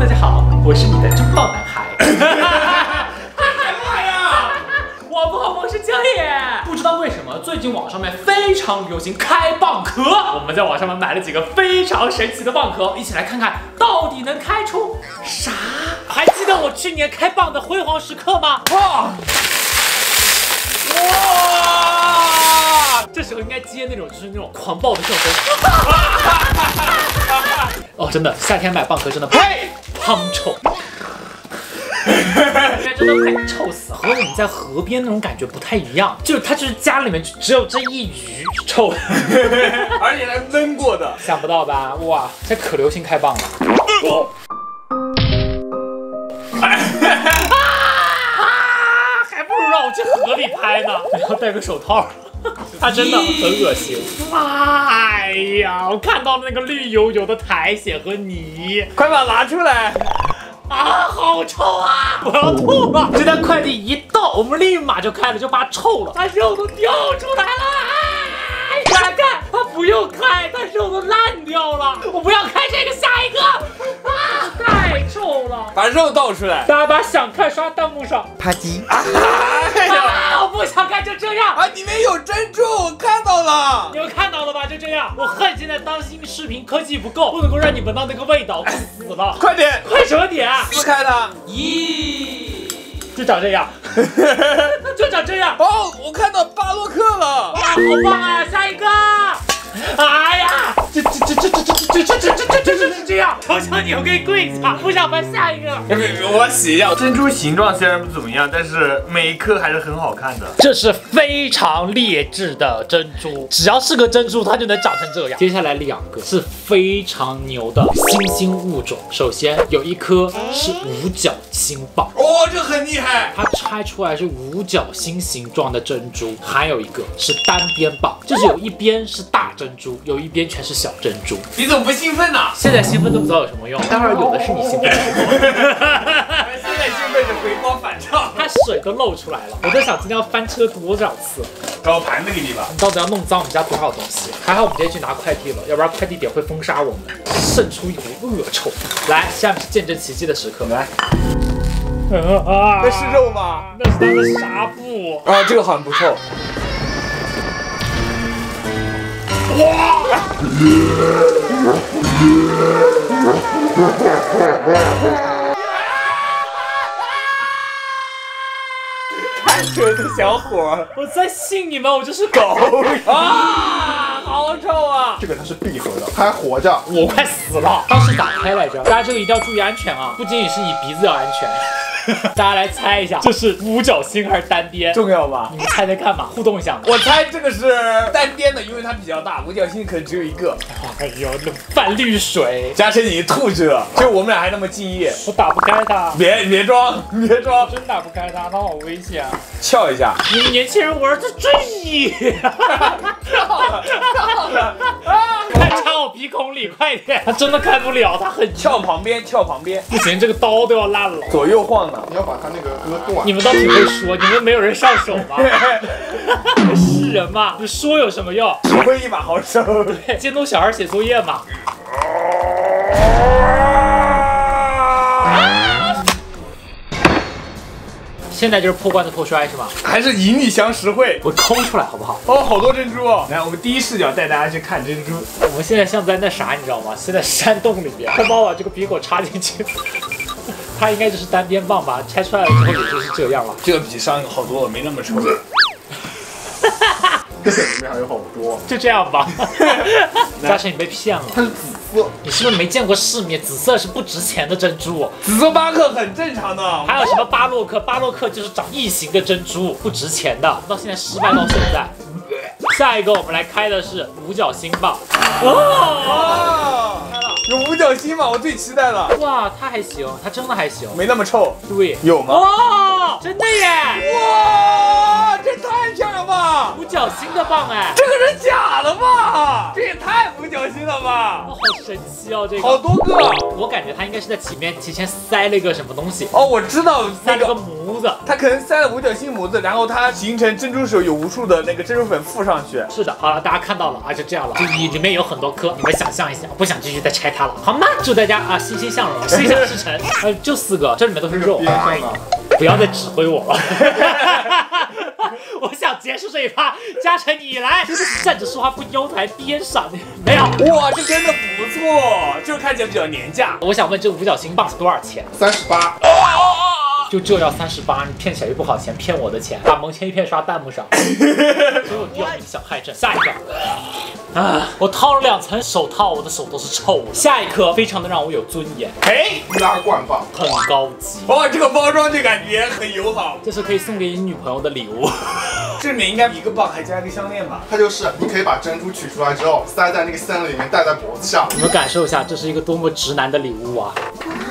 家好，我是你的真棒男孩。 干嘛呀？ 我不好，我是江野。不知道为什么，最近网上面非常流行开蚌壳。我们在网上面买了几个非常神奇的蚌壳，一起来看看到底能开出啥？还记得我去年开蚌的辉煌时刻吗？哇！这时候应该接那种就是那种狂暴的笑声。哦，真的，夏天买蚌壳真的呸，汤臭。真的快臭死了，和我们在河边那种感觉不太一样，就是它就是家里面只有这一鱼臭， 而且还焖过的， 想不到吧？哇，这可流行开蚌了。还不如让我去河里拍呢，要戴个手套。它真的很恶心。哎呀，我看到那个绿油油的苔藓和泥， 快把它拿出来！ 啊，好臭啊！我要吐了！这单快递一到，我们立马就开了，就把它臭了，它肉都掉出来了。哎，大家看，它不用开，它肉都烂掉了。我不要开这个，下一个。啊，太臭了！ 把肉倒出来。 大家把想看刷弹幕上。 啪叽！ 我不想看，就这样。 啊，里面有珍珠，我看到了。 你们看到了吧？就这样。我恨现在当今视频科技不够，不能够让你闻到那个味道，死了！ 快点， 快什么点？ 撕开它。 咦，就长这样，就长这样。 哦，我看到巴洛克了。 哇，好棒啊！下一个。哎呀，就是这样。求求你，我给你跪下，不想玩下一个。 我洗一下。珍珠形状虽然不怎么样，但是每一颗还是很好看的。 这是非常劣质的珍珠，只要是个珍珠，它就能长成这样。接下来两个是非常牛的新兴物种。首先有一颗是五角星蚌， 哦，这很厉害。 它拆出来是五角星形状的珍珠，还有一个是单边蚌，就是有一边是大珍珠，有一边全是小珍珠。 你怎么不兴奋呢？ 现在兴奋都不知道有什么用，待会儿有的是你兴奋的时候。 现在兴奋是回光返照， 它水都漏出来了。我在想今天要翻车多少次。 找盘子给你吧。 你到底要弄脏我们家多少东西？还好我们今天去拿快递了，要不然快递点会封杀我们，渗出一股恶臭。来，下面是见证奇迹的时刻，来。 那是肉吗？ 那是它的纱布。 啊，这个好像不臭。哇！开车的小伙， 我在信你们，我就是狗啊！好臭啊！ 这个它是闭合的，它还活着。 我快死了，当时打开来着。大家这个一定要注意安全啊，不仅仅是你鼻子要安全。大家来猜一下，这是五角星还是单边？ 重要吧？ 你们猜猜看嘛，互动一下。 我猜这个是单边的，因为它比较大，五角星可能只有一个。 哎呦，那泛绿水， 嘉诚你吐去了，就我们俩还那么敬业。 我打不开它。 别装，别装， 真打不开它，它好危险啊！ 撬一下。 你们年轻人玩的真野。 跳了快插我鼻孔里，快点！它真的开不了，它很撬旁边，撬旁边。 不行，这个刀都要烂了。 左右晃呢。 你要把它那个割断。 你们倒挺会说，你们没有人上手吗？是人嘛？你说有什么用？ 只会一把好手。 对，监督小孩写作业嘛。现在就是破罐子破摔是吗？ 还是以你相实惠。 我抠出来好不好？ 哦，好多珍珠哦！来，我们第一视角带大家去看珍珠。 我们现在像在那啥，你知道吗？现在山洞里面，快帮我把这个鼻孔插进去。它应该就是单边蚌吧？拆出来了之后也就是这样了。 这个比上一个好多了，没那么臭。 这里面还有好多。 就这样吧。嘉诚，你被骗了。 它是紫色。 你是不是没见过世面？紫色是不值钱的珍珠。 紫色巴克很正常的。 还有什么巴洛克？巴洛克就是长异形的珍珠，不值钱的。到现在失败到现在。下一个我们来开的是五角星蚌。 哦，有五角星吗？我最期待了。 哇，它还行，它真的还行， 没那么臭。 对， 有吗？ 哦，真的耶！ 哇，这太漂亮了吧！ 吗？ 五角星的棒哎， 这个是假的吧？这也太五角星了吧！ 好神奇哦，这个好多个。 我感觉它应该是在里面提前塞了一个什么东西， 哦，我知道塞了个那个。 模子。 它可能塞了五角星模子，然后它形成珍珠时候有无数的那个珍珠粉附上去。 是的，好了，大家看到了啊，就这样了。这里面有很多颗，你们想象一下，不想继续再拆它了，好吗？祝大家啊欣欣向荣，心想事成。就4个，这里面都是肉。 边上呢？ 不要再指挥我了。我想结束这一趴，嘉诚你来，就是站着说话不腰抬边上，没有。 哇，这真的不错，就是看起来比较廉价。 我想问这个五角星棒是多少钱？ 38。 就这要38，你骗起来又不好钱，骗我的钱，把蒙签一片刷弹幕上，所以我掉你小害症。下一个，啊，我套了2层手套，我的手都是臭的。下一颗非常的让我有尊严， 哎， 易拉罐棒， 很高级， 哇，这个包装就感觉很友好。 这是可以送给你女朋友的礼物。 这里面应该一个棒还加一个项链吧？ 它就是你可以把珍珠取出来之后，塞在那个项链里面，戴在脖子上。 你们感受一下，这是一个多么直男的礼物啊！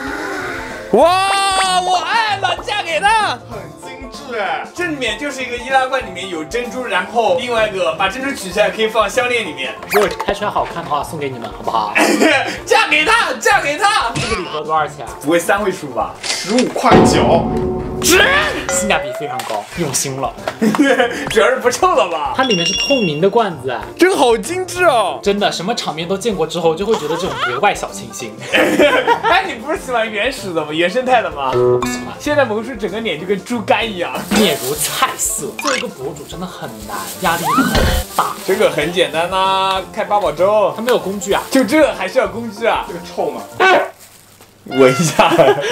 哇，我爱了，嫁给他。 很精致哎， 这里面就是一个易拉罐，里面有珍珠，然后另外一个把珍珠取出来可以放项链里面。 如果开出来好看的话，送给你们好不好？ 嫁给他，嫁给他。 这个礼盒多少钱啊？ 不会3位数吧 15.9块。 值， 性价比非常高，用心了。 主要是不臭了吧？ 它里面是透明的罐子， 这个好精致哦。 真的什么场面都见过之后，就会觉得这种格外小清新。 哎，你不是喜欢原始的吗？原生态的吗？ 我不喜欢， 现在萌叔整个脸就跟猪肝一样。 面如菜色，做一个博主真的很难，压力很大。 这个很简单呐、开八宝粥。 他没有工具啊， 就这还是要工具啊？ 这个臭吗？ 闻一下。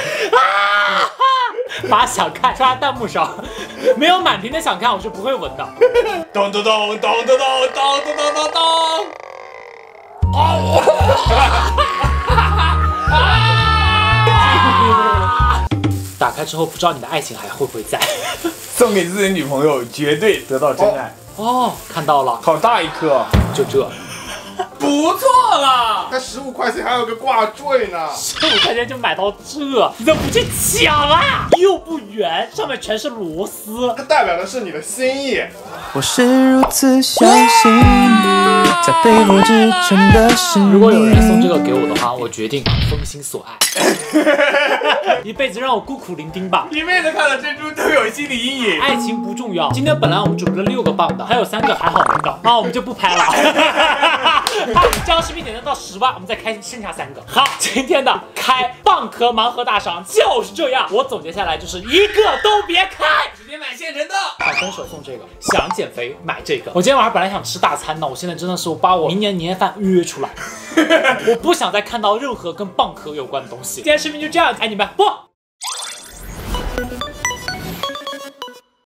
把想看刷弹幕上，没有满屏的想看，我是不会闻的。 咚咚咚咚咚咚咚咚咚咚咚。哦！ 打开之后不知道你的爱情还会不会在。 送给自己的女朋友，绝对得到真爱。 哦，看到了， 好大一颗， 就这。 不错了。 它15块钱还有个挂坠呢。 15块钱就买到这，你怎么不去抢啊？又不圆，上面全是螺丝。 它代表的是你的心意。 我是如此相信你，在背后支撑的是你。 如果有人送这个给我的话，我决定封心所爱，一辈子让我孤苦伶仃吧。 一辈子看到珍珠都有心理阴影。 爱情不重要。今天本来我们准备了6个棒的，还有3个还好没到，那我们就不拍了。这样视频点赞到10万，我们再开剩下3个。好，今天的开蚌壳盲盒大赏就是这样。我总结下来就是一个都别开， 直接买现成的。 想分手送这个，想减肥买这个。我今天晚上本来想吃大餐的，我现在真的是我把我明年年夜饭约出来。我不想再看到任何跟蚌壳有关的东西。今天视频就这样，爱你们，啵。